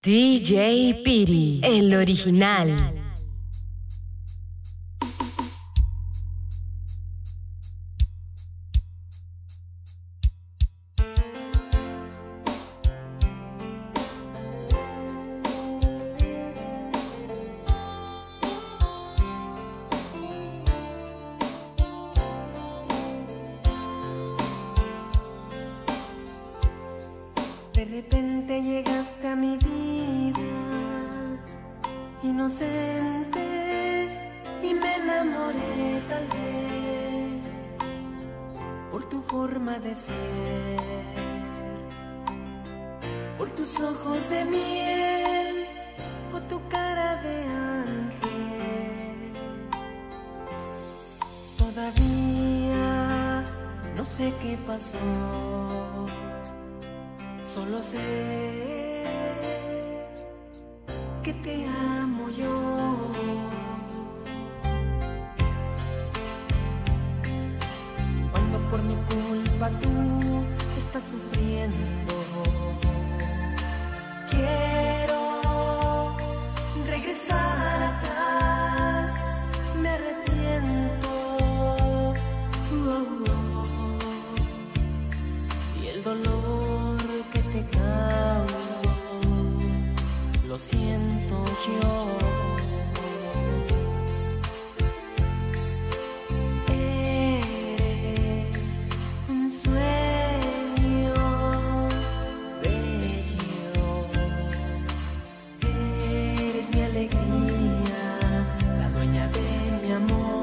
DJ Piri, el original. De repente llegaste a mi vida, inocente, y me enamoré tal vez por tu forma de ser, por tus ojos de miel o tu cara de ángel. Todavía no sé qué pasó, solo sé que te amo yo. Cuando por mi culpa tú estás sufriendo, quiero regresar atrás, me arrepiento. Y el dolor que te causo, lo siento yo. Eres un sueño bello, eres mi alegría, la dueña de mi amor.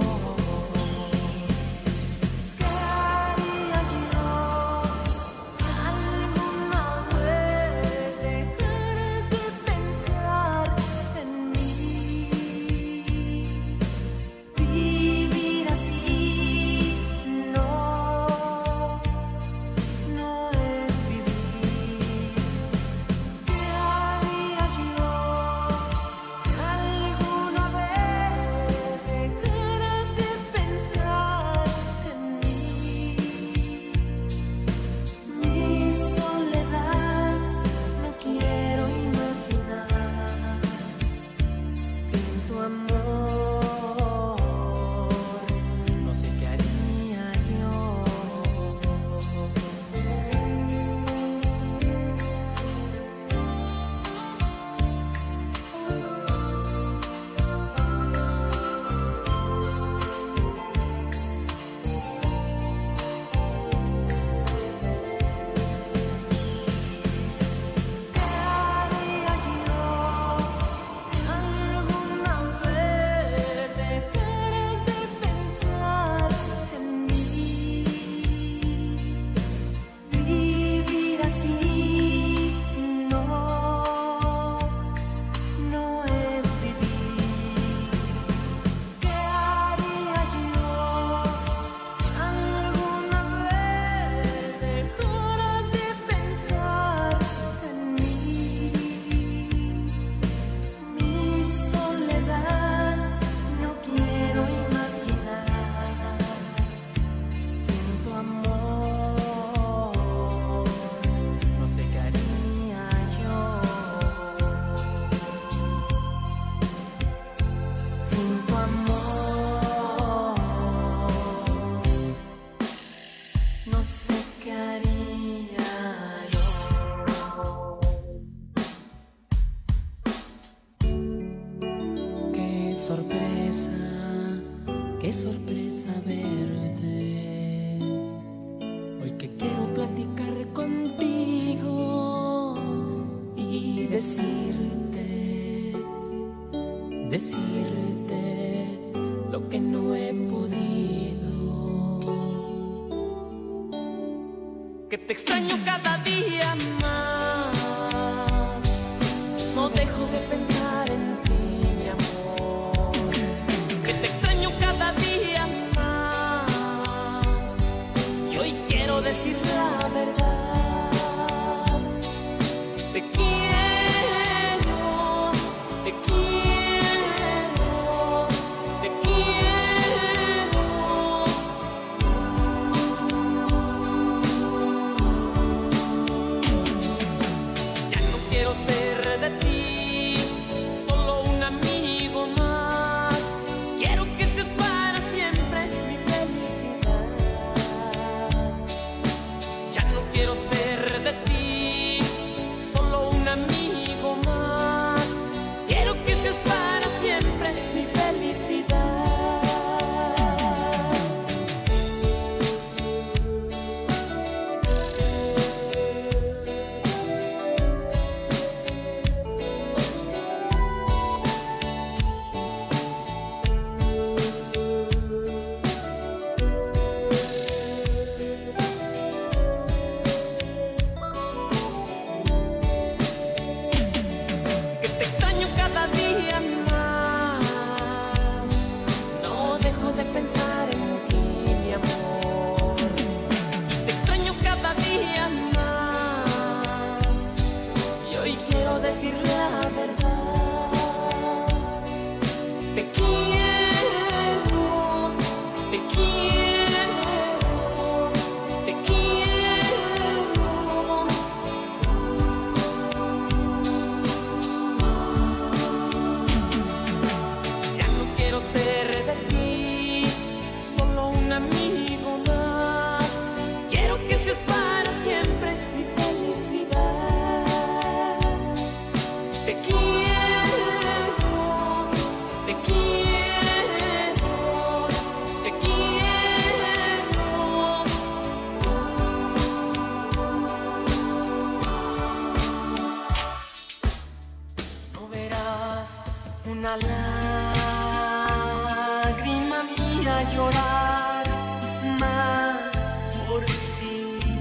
Qué sorpresa verte, hoy que quiero platicar contigo y decirte lo que no he podido, que te extraño cada día más, no dejo de pensar en ti, mi amor, que te extraño cada día más, y hoy quiero decir la verdad, te quiero, te quiero, te quiero. Ya no quiero ser de ti decir la verdad. Te quiero, te quiero, te quiero. Ya no quiero ser de ti solo un amigo más. Quiero que seas para siempre mi felicidad. Te quiero, te quiero, te quiero. No verás una lágrima mía llorar más por ti.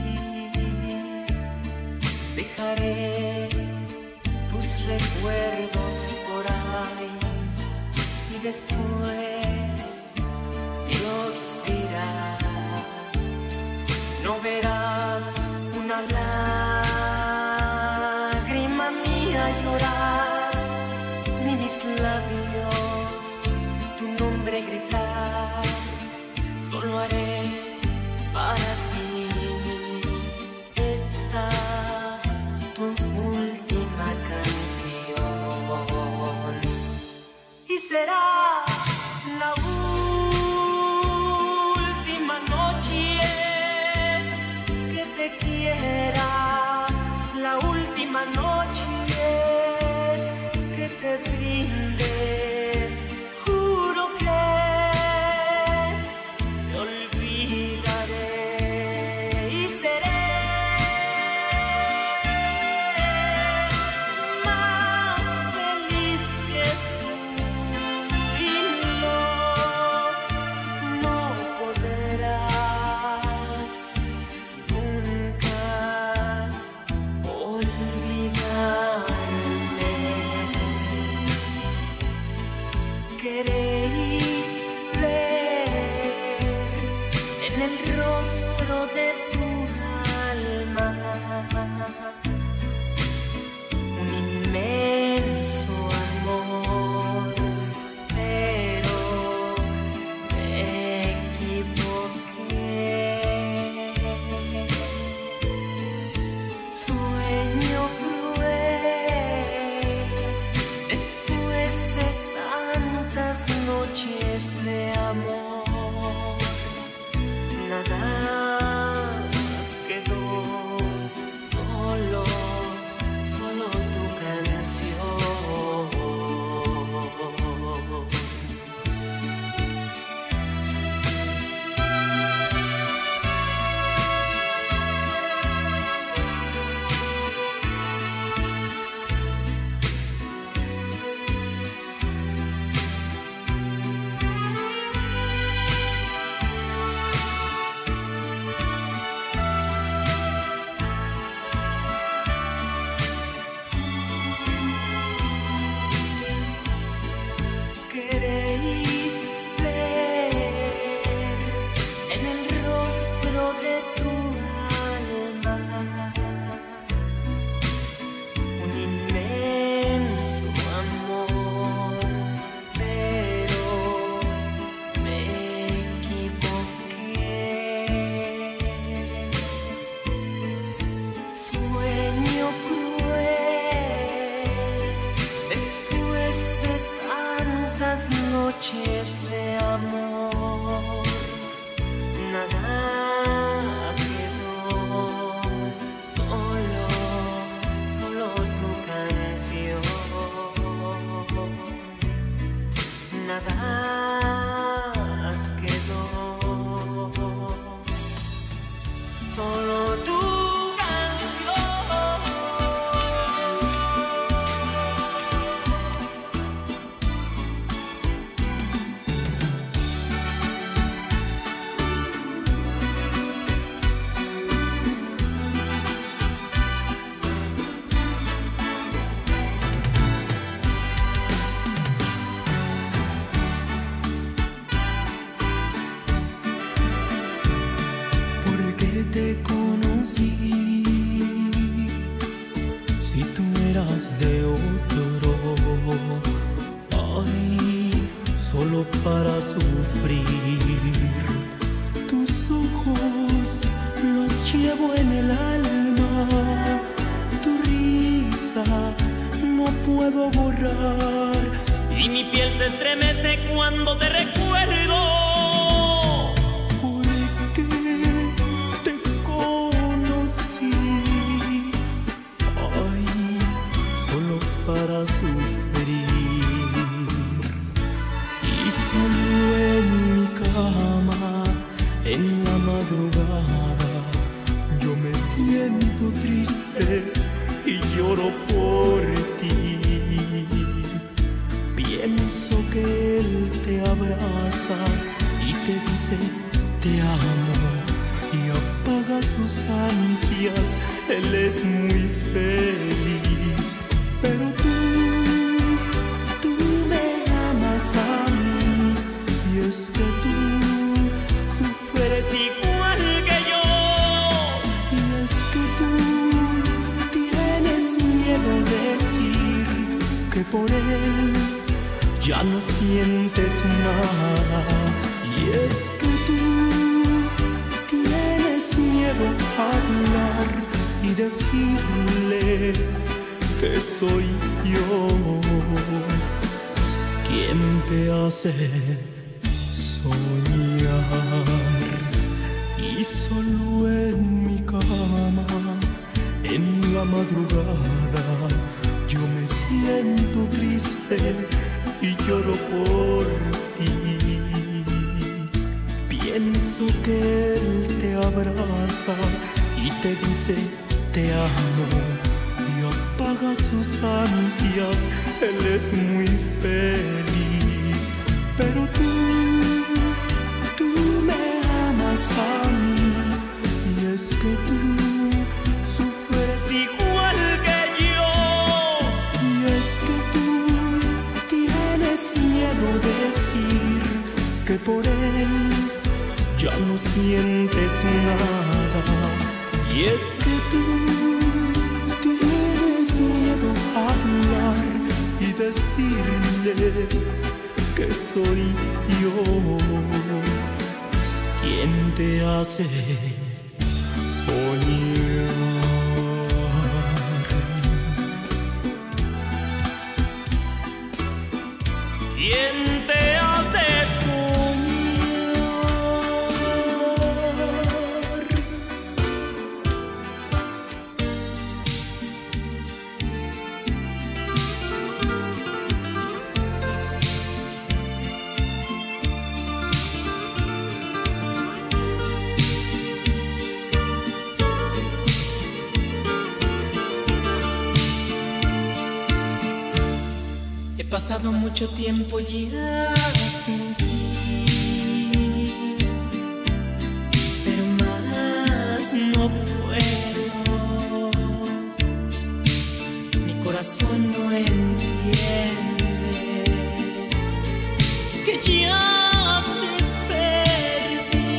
Dejaré tus recuerdos por ahí y después Dios dirá. No verás una lágrima mía llorar, ni mis labios tu nombre gritar. Solo haré para ti esta tu última canción, y será la última noche que te quiera, la última noche que te brinde es de otro. Ay, solo para sufrir. Tus ojos los llevo en el alma. Tu risa no puedo borrar. Y mi piel se estremece cuando te recuerdo. Porque te conocí. Ay, solo para sufrir. Y solo en mi cama, en la madrugada, yo me siento triste y lloro por ti. Pienso que él te abraza y te dice te amo y apaga sus ansias. Él es muy feliz, pero tú me amas a mí. Y es que tú sufres igual que yo. Y es que tú tienes miedo de decir que por él ya no sientes nada. Y es que tú tienes miedo a hablar y decirle que soy yo quien te hace soñar. Y solo en mi cama, en la madrugada, yo me siento triste y lloro por ti. Pienso que él te abraza y te dice te amo y apaga sus ansias. Él es muy feliz, pero tú me amas a mí. Y es que tú sufres igual que yo. Y es que tú tienes miedo de decir que por él ya no sientes nada. Y es que tú tienes miedo a hablar y decirle que soy yo quien te hace soñar. ¿Quién te hace He pasado mucho tiempo ya sin ti, pero más no puedo. Mi corazón no entiende que ya te perdí.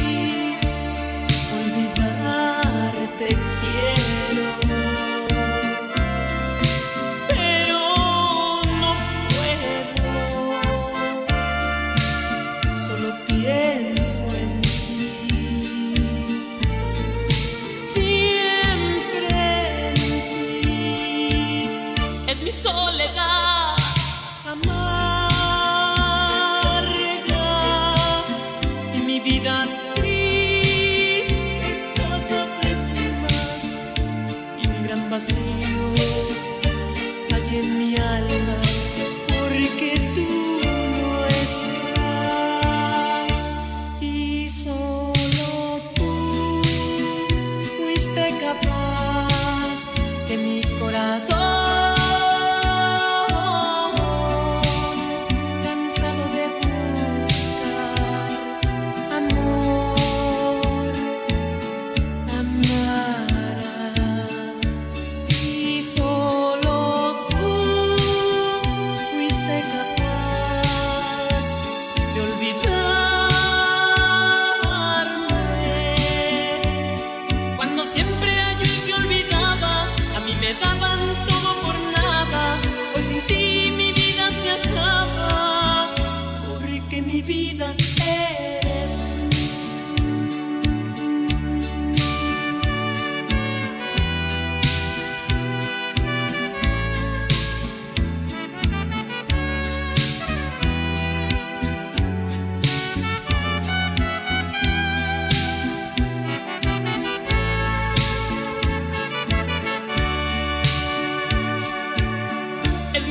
Olvidarte quiero, pienso en ti, siempre en ti. Es mi soledad amarga y mi vida triste cada vez más. Y un gran vacío hay en mi alma porque tú no estás. Capaz que mi corazón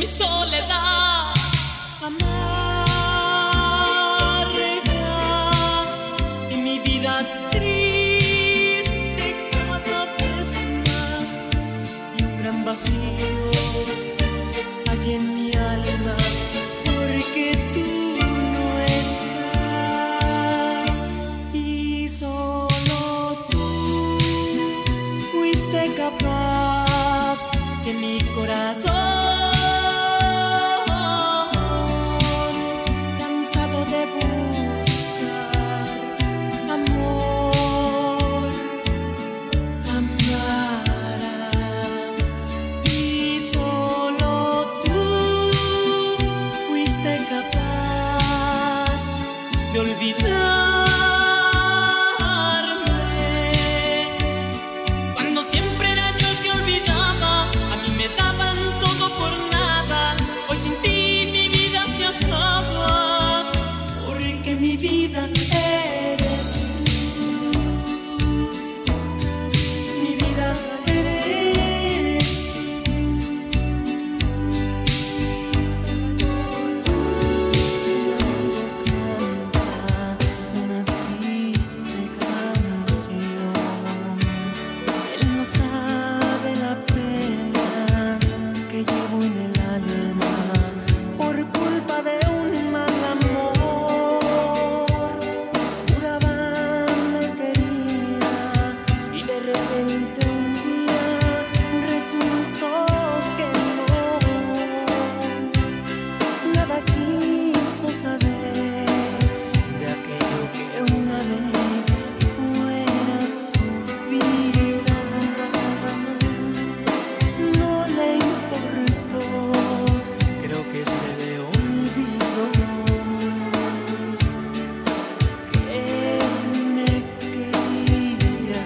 mi soledad amarga y mi vida triste cada vez más, y un gran vacío hay en mi alma porque tú no estás, y solo tú fuiste capaz que mi corazón, cansado de buscar amor, amara, y solo tú fuiste capaz de olvidarme. Cuando siempre era yo el que olvidaba, a mí me daban todo por nada. Hoy sin ti mi vida se acaba, porque mi vida eres tú. Mi vida eres tú. Una triste canción. Él no sabe la pena que llevo en el alma por culpa de un mal amor. Juraba me quería y de repente un día resultó que no. Nada quiso saber de aquello que una vez fuera su vida. No le importó, creo que se le olvidó que me quería.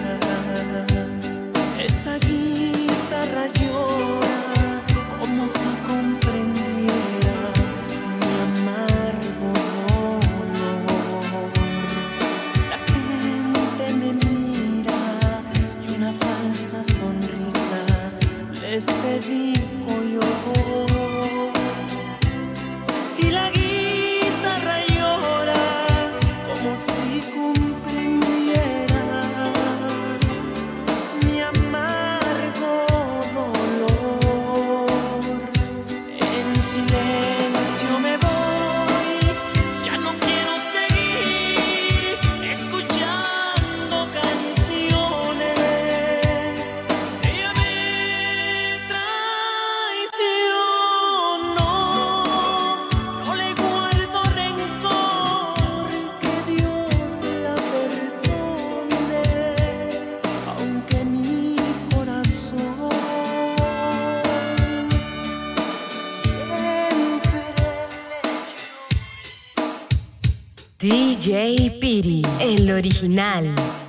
Esa guitarra llora como si comprendiera mi amargo dolor. La gente me mira y una falsa sonrisa les dedico yo. Y la guitarra llora como si comprendiera mi amargo dolor. En silencio me voy, ya no quiero seguir escuchando canciones. Ella me traicionó, no le guardo rencor, que Dios la perdone, aunque mi corazón siempre le llore. DJ Piri, el original.